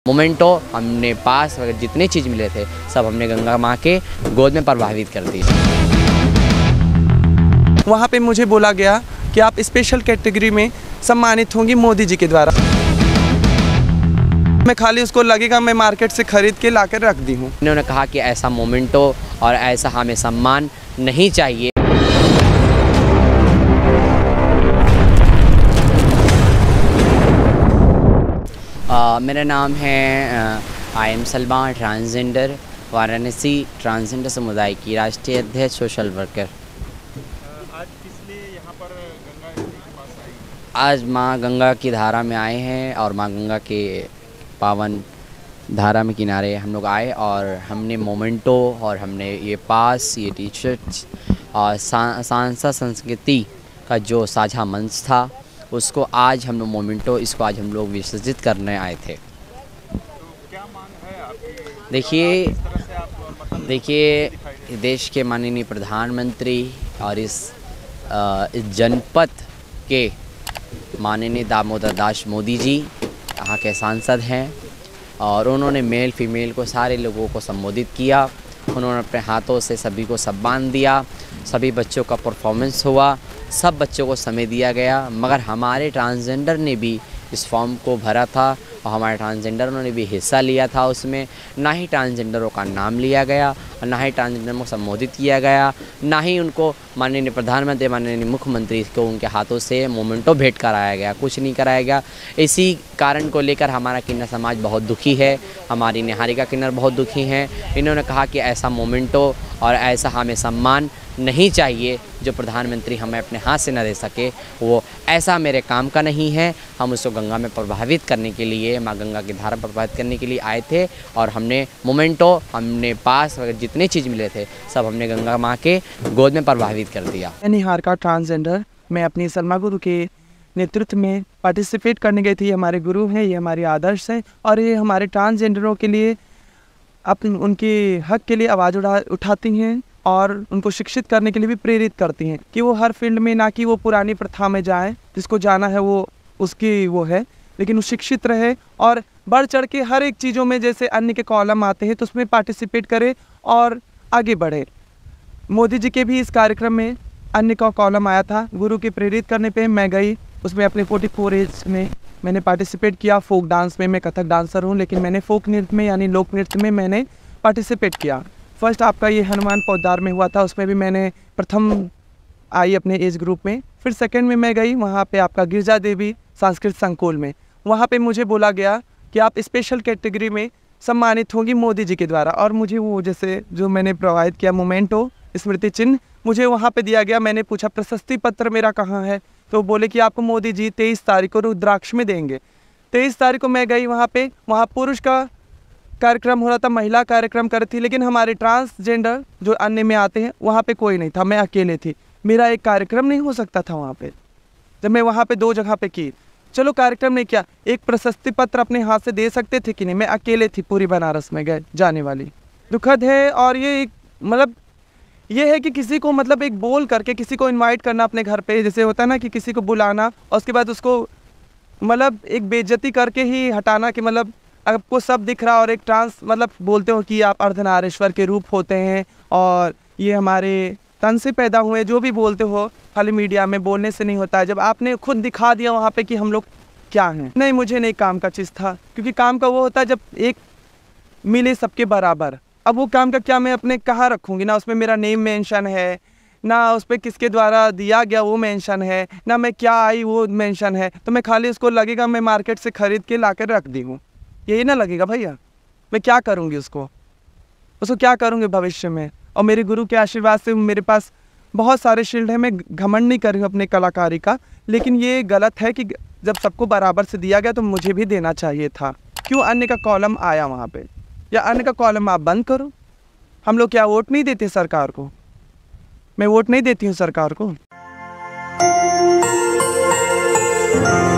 Memento हमने पास वगैरह जितने चीज़ मिले थे सब हमने गंगा माँ के गोद में प्रभावित कर दी। वहाँ पे मुझे बोला गया कि आप स्पेशल कैटेगरी में सम्मानित होंगी मोदी जी के द्वारा। मैं खाली उसको लगेगा मैं मार्केट से खरीद के ला कर रख दी हूँ। इन्होंने कहा कि ऐसा मोमेंटो और ऐसा हमें सम्मान नहीं चाहिए। मेरा नाम है I am Salman, transgender, Varanasi transgender समुदाय की राष्ट्रीय अध्यक्ष, सोशल वर्कर। आज किस लिए यहाँ पर गंगा नदी के पास आई? आज माँ गंगा की धारा में आए हैं और माँ गंगा के पावन धारा में किनारे हम लोग आए और हमने मोमेंटो और हमने ये पास, ये टी शर्ट्स और सांसा संस्कृति का जो साझा मंच था उसको आज हम लोग मोमेंटो इसको आज हम लोग विसर्जित करने आए थे। तो क्या मांग है आपकी? देखिए देश के माननीय प्रधानमंत्री और इस जनपद के माननीय दामोदर दास मोदी जी यहाँ के सांसद हैं और उन्होंने मेल फीमेल को सारे लोगों को संबोधित किया। उन्होंने अपने हाथों से सभी को सम्मान दिया, सभी बच्चों का परफॉर्मेंस हुआ, सब बच्चों को समय दिया गया। मगर हमारे ट्रांसजेंडर ने भी इस फॉर्म को भरा था और हमारे ट्रांसजेंडरों ने भी हिस्सा लिया था उसमें। ना ही ट्रांसजेंडरों का नाम लिया गया और ना ही ट्रांसजेंडरों को संबोधित किया गया, ना ही उनको माननीय प्रधानमंत्री, माननीय मुख्यमंत्री को उनके हाथों से मोमेंटो भेंट कराया गया, कुछ नहीं कराया गया। इसी कारण को लेकर हमारा किन्नर समाज बहुत दुखी है, हमारी निहारिका किन्नर बहुत दुखी हैं। इन्होंने कहा कि ऐसा मोमेंटो और ऐसा हमें सम्मान नहीं चाहिए जो प्रधानमंत्री हमें अपने हाथ से न दे सके, वो ऐसा मेरे काम का नहीं है। हम उसको गंगा में प्रभावित करने के लिए, माँ गंगा की धारा प्रभावित करने के लिए आए थे और हमने मोमेंटो, हमने पास वगैरह जितने चीज़ मिले थे सब हमने गंगा माँ के गोद में प्रभावित कर दिया। निहारिका ट्रांसजेंडर, मैं अपनी सलमा गुरु के नेतृत्व में पार्टिसिपेट करने गई थी। हमारे गुरु हैं, ये हमारे आदर्श हैं और ये हमारे ट्रांसजेंडरों के लिए उनके हक के लिए आवाज़ उठाती हैं और उनको शिक्षित करने के लिए भी प्रेरित करती हैं कि वो हर फील्ड में, ना कि वो पुरानी प्रथा में जाएं, जिसको जाना है वो उसकी वो है, लेकिन वो शिक्षित रहे और बढ़ चढ़ के हर एक चीज़ों में, जैसे अन्य के कॉलम आते हैं तो उसमें पार्टिसिपेट करे और आगे बढ़े। मोदी जी के भी इस कार्यक्रम में अन्य का कॉलम आया था, गुरु के प्रेरित करने पे मैं गई, उसमें अपने 44 एज में मैंने पार्टिसिपेट किया। फोक डांस में, मैं कथक डांसर हूँ, लेकिन मैंने फोक नृत्य में यानी लोक नृत्य में मैंने पार्टिसिपेट किया। फर्स्ट आपका ये हनुमान पौधार में हुआ था, उसमें भी मैंने प्रथम आई अपने एज ग्रुप में। फिर सेकंड में मैं गई वहाँ पे आपका गिरजा देवी सांस्कृतिक संकुल में, वहाँ पे मुझे बोला गया कि आप स्पेशल कैटेगरी में सम्मानित होंगी मोदी जी के द्वारा और मुझे वो जैसे जो मैंने प्रोवाइड किया मोमेंटो स्मृति चिन्ह मुझे वहाँ पे दिया गया। मैंने पूछा प्रशस्ति पत्र मेरा कहाँ है, तो बोले कि आपको मोदी जी 23 तारीख को रुद्राक्ष में देंगे। 23 तारीख को मैं गई वहाँ पे, वहाँ पुरुष का कार्यक्रम हो रहा था, महिला कार्यक्रम कर रही थी, लेकिन हमारे ट्रांसजेंडर जो अन्य में आते हैं वहाँ पे कोई नहीं था, मैं अकेले थी। मेरा एक कार्यक्रम नहीं हो सकता था वहाँ पे, जब मैं वहाँ पे 2 जगह पे की। चलो कार्यक्रम नहीं किया, एक प्रशस्ति पत्र अपने हाथ से दे सकते थे कि नहीं, मैं अकेले थी पूरी बनारस में गए जाने वाली। दुखद है और ये मतलब ये है कि किसी को मतलब एक बोल करके किसी को इनवाइट करना अपने घर पे, जैसे होता है ना कि किसी को बुलाना और उसके बाद उसको मतलब एक बेइज्जती करके ही हटाना कि मतलब आपको सब दिख रहा और एक ट्रांस मतलब बोलते हो कि आप अर्धनारीश्वर के रूप होते हैं और ये हमारे तन से पैदा हुए, जो भी बोलते हो खाली मीडिया में बोलने से नहीं होता है। जब आपने खुद दिखा दिया वहाँ पे कि हम लोग क्या हैं। नहीं, मुझे नहीं काम का चीज़ था, क्योंकि काम का वो होता है जब एक मिले सबके बराबर। अब वो काम का क्या मैं अपने कहाँ रखूँगी, ना उसमें मेरा नेम मेंशन है, ना उस पर किसके द्वारा दिया गया वो मेंशन है, ना मैं क्या आई वो मेंशन है। तो मैं खाली उसको लगेगा मैं मार्केट से ख़रीद के ला कर रख दी हूँ, यही ना लगेगा भैया। मैं क्या करूँगी उसको क्या करूँगी भविष्य में। और मेरे गुरु के आशीर्वाद से मेरे पास बहुत सारे शील्ड हैं, मैं घमंड नहीं कर रही हूँ अपने कलाकारी का, लेकिन ये गलत है कि जब सबको बराबर से दिया गया तो मुझे भी देना चाहिए था। क्यों अन्य का कॉलम आया वहाँ पे, या अन्य का कॉलम आप बंद करो। हम लोग क्या वोट नहीं देते सरकार को? मैं वोट नहीं देती हूँ सरकार को।